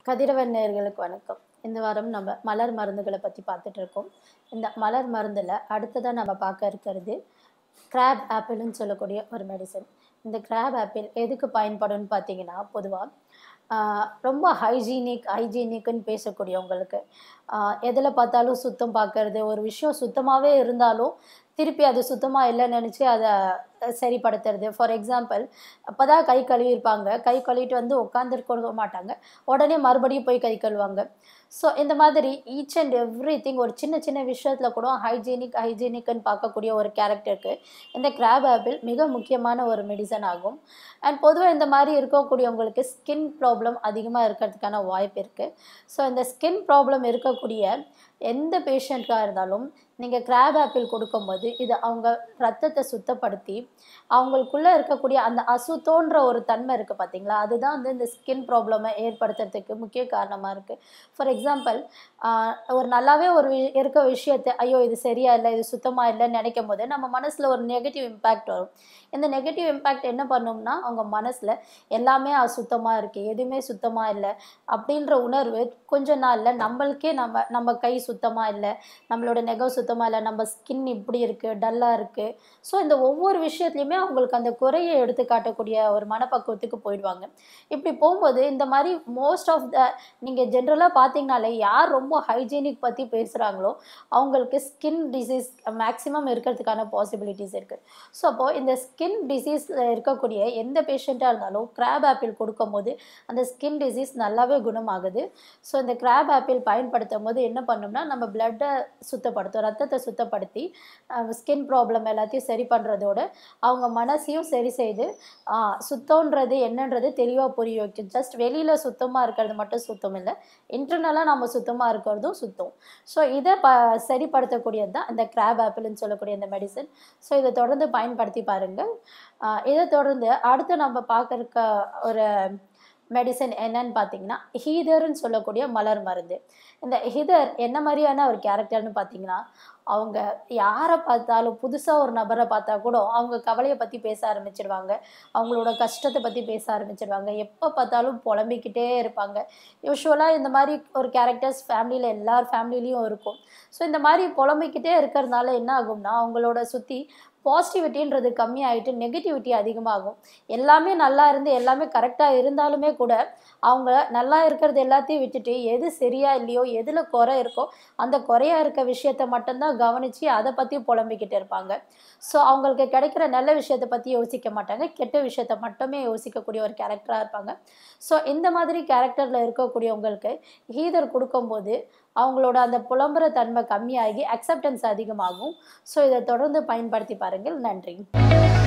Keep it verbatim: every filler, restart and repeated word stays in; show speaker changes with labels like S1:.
S1: கதிரவன் நேயர்களுக்கு வணக்கம். இந்த வாரம் நம்ம மலர் மருந்துகளை பற்றி பார்த்துட்டு இருக்கோம். இந்த மலர் மருந்தில் அடுத்ததாக நம்ம பார்க்க இருக்கிறது கிராப் ஆப்பிள்னு சொல்லக்கூடிய ஒரு மெடிசன். இந்த கிராப் ஆப்பிள் எதுக்கு பயன்படும்னு பார்த்தீங்கன்னா, பொதுவாக ரொம்ப ஹைஜீனிக் ஹைஜீனிக்குன்னு பேசக்கூடியவங்களுக்கு, எதில் பார்த்தாலும் சுத்தம் பார்க்கறது, ஒரு விஷயம் சுத்தமாகவே இருந்தாலும் திருப்பி அது சுத்தமாக இல்லைன்னு நினச்சி அதை சரிப்படுத்துறது. ஃபார் எக்ஸாம்பிள், அப்போ தான் கை கழுவிருப்பாங்க, கை கழுவிட்டு வந்து உட்காந்துருக்க மாட்டாங்க, உடனே மறுபடியும் போய் கை கழுவாங்க. ஸோ இந்த மாதிரி ஈச் அண்ட் எவ்ரி திங் ஒரு சின்ன சின்ன விஷயத்தில் கூட ஹைஜீனிக் ஹைஜீனிக்குன்னு பார்க்கக்கூடிய ஒரு கேரக்டருக்கு இந்த கிராப் ஆப்பிள் மிக முக்கியமான ஒரு மெடிசன் ஆகும். அண்ட் பொதுவாக இந்த மாதிரி இருக்கக்கூடியவங்களுக்கு ஸ்கின் ப்ராப்ளம் அதிகமாக இருக்கிறதுக்கான வாய்ப்பு இருக்குது. ஸோ இந்த ஸ்கின் ப்ராப்ளம் இருக்கக்கூடிய எந்த பேஷண்ட்டாக இருந்தாலும் நீங்கள் கிராப் ஆப்பிள் கொடுக்கும்போது இது அவங்க ரத்தத்தை சுத்தப்படுத்தி அவங்களுக்குள்ளே இருக்கக்கூடிய அந்த அசுத்தோன்ற ஒரு தன்மை இருக்குது பார்த்தீங்களா, அதுதான் வந்து இந்த ஸ்கின் ப்ராப்ளமை ஏற்படுத்துறதுக்கு முக்கிய காரணமாக இருக்குது. ஃபார் எக்ஸாம்பிள், ஒரு நல்லாவே ஒரு இருக்க விஷயத்தை ஐயோ இது சரியா இல்லை, இது சுத்தமாக இல்லைன்னு நினைக்கும் போது நம்ம மனசில் ஒரு நெகட்டிவ் இம்பேக்ட் வரும். இந்த நெகட்டிவ் இம்பேக்ட் என்ன பண்ணும்னா, அவங்க மனசில் எல்லாமே அசுத்தமாக இருக்குது, எதுவுமே சுத்தமாக இல்லை அப்படின்ற உணர்வு கொஞ்ச நாளில் நம்மளுக்கே நம்ம நம்ம கை சுத்தமாக இல்லை, நம்மளோட நெகம் சுத்தமாக இல்லை, நம்ம ஸ்கின் இப்படி இருக்குது, டல்லாக இருக்குது. ஸோ இந்த ஒவ்வொரு விஷயத்துலையுமே அவங்களுக்கு அந்த குறையை எடுத்து காட்டக்கூடிய ஒரு மனப்பக்குவத்துக்கு போயிடுவாங்க. இப்படி போகும்போது இந்த மாதிரி மோஸ்ட் ஆஃப் த நீங்கள் ஜென்ரலாக பார்த்தீங்கனாலே யார் ரொம்ப ஹைஜீனிக் பற்றி பேசுகிறாங்களோ அவங்களுக்கு ஸ்கின் டிசீஸ் மேக்ஸிமம் இருக்கிறதுக்கான பாசிபிலிட்டிஸ் இருக்குது. ஸோ அப்போது இந்த ஸ்கின் டிசீஸில் இருக்கக்கூடிய எந்த பேஷண்ட்டாக இருந்தாலும் கிராப் ஆப்பிள் கொடுக்கும்போது அந்த ஸ்கின் டிசீஸ் நல்லாவே குணமாகுது. ஸோ இந்த கிராப் ஆப்பிள் பயன்படுத்தும் போது என்ன பண்ணோம்னா, நம்ம பிளட்டை சுத்தப்படுத்தும், ரத்தத்தை சுத்தப்படுத்தி ஸ்கின் ப்ராப்ளம் எல்லாத்தையும் சரி பண்ணுறதோடு அவங்க மனசையும் சரி செய்து சுத்தம்ன்றது என்னன்றது தெளிவாக புரிய வைக்கும். ஜஸ்ட் வெளியில் சுத்தமாக இருக்கிறது மட்டும் சுத்தம் இல்லை, இன்டர்னலாக நம்ம சுத்தமாக இருக்கிறதும் சுத்தம். ஸோ இதை ப சரிப்படுத்தக்கூடியது தான் இந்த கிராப் ஆப்பிள்னு சொல்லக்கூடிய இந்த மெடிசன். ஸோ இதை தொடர்ந்து பயன்படுத்தி பாருங்கள். இதை தொடர்ந்து அடுத்து நம்ம பார்க்குறக்க ஒரு மெடிசன் என்னன்னு பார்த்தீங்கன்னா, ஹீதர்ன்னு சொல்லக்கூடிய மலர் மருந்து. இந்த ஹீதர் என்ன மாதிரியான ஒரு கேரக்டர்னு பார்த்தீங்கன்னா, அவங்க யாரை பார்த்தாலும் புதுசாக ஒரு நபரை பார்த்தா கூட அவங்க கவலையை பற்றி பேச ஆரம்பிச்சிடுவாங்க, அவங்களோட கஷ்டத்தை பற்றி பேச ஆரம்பிச்சிடுவாங்க, எப்போ பார்த்தாலும் புலம்பிக்கிட்டே இருப்பாங்க. யூஸ்வலாக இந்த மாதிரி ஒரு கேரக்டர்ஸ் ஃபேமிலியில் எல்லார் ஃபேமிலிலையும் இருக்கும். ஸோ இந்த மாதிரி புலம்பிக்கிட்டே இருக்கிறதுனால என்ன ஆகும்னா, அவங்களோட சுற்றி பாசிட்டிவிட்டின்றது கம்மியாகிட்டு நெகட்டிவிட்டி அதிகமாகும். எல்லாமே நல்லா இருந்து எல்லாமே கரெக்டாக இருந்தாலுமே கூட அவங்க நல்லா இருக்கிறது எல்லாத்தையும் விட்டுட்டு எது சரியா இல்லையோ, எதில் குறை இருக்கோ அந்த குறையாக இருக்க விஷயத்த மட்டும்தான் கவனித்து அதை பற்றி புலம்பிக்கிட்டு இருப்பாங்க. ஸோ அவங்களுக்கு கிடைக்கிற நல்ல விஷயத்தை பற்றி யோசிக்க மாட்டாங்க, கெட்ட விஷயத்த மட்டுமே யோசிக்கக்கூடிய ஒரு கேரக்டராக இருப்பாங்க. ஸோ இந்த மாதிரி கேரக்டரில் இருக்கக்கூடியவங்களுக்கு ஹீதர் கொடுக்கும்போது அவங்களோட அந்த புலம்புற தன்மை கம்மியாகி அக்செப்டன்ஸ் அதிகமாகும். ஸோ இதை தொடர்ந்து பயன்படுத்தி பாருங்கள். நன்றி.